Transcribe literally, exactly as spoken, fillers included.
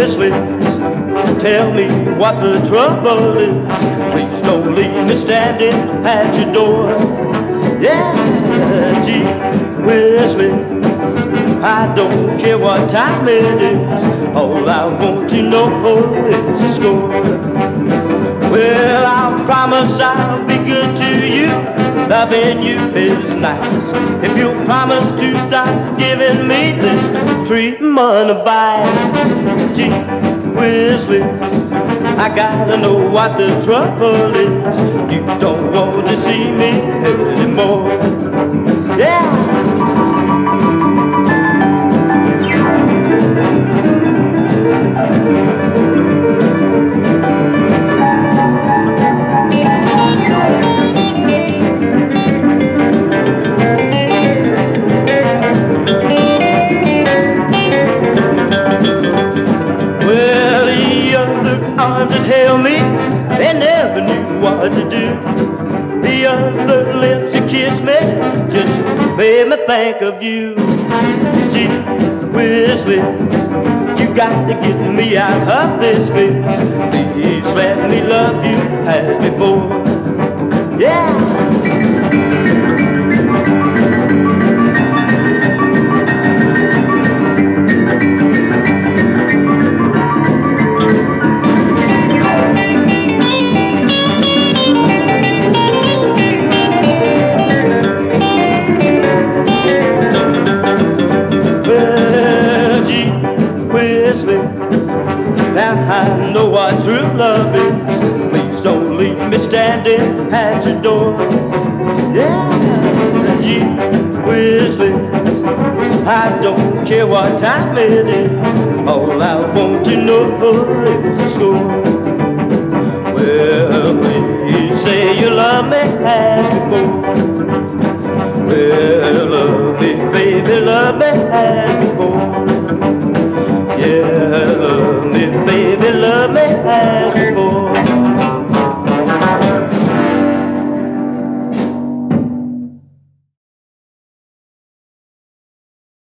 Whistling, tell me what the trouble is. Please don't leave me standing at your door. Yeah, gee, whistling, I don't care what time it is. All I want to know is the score. Well, I'll promise I'll be good to you. Loving you is nice. If you'll promise to stop giving me this treatment of vice. Gee whistling, I gotta know what the trouble is. You don't want to see me anymore. Yeah. Arms that held me, they never knew what to do. The other lips that kissed me just made me think of you. Gee whistling, you got to get me out of this fear. Please let me love you as before. Yeah. Now I know what true love is. Please don't leave me standing at your door. Yeah, gee whistling, I don't care what time it is. All I want to know is the score. Well, please say you love me as before. Well, love me, baby, love me as before. Yeah, love me, baby, love me as before.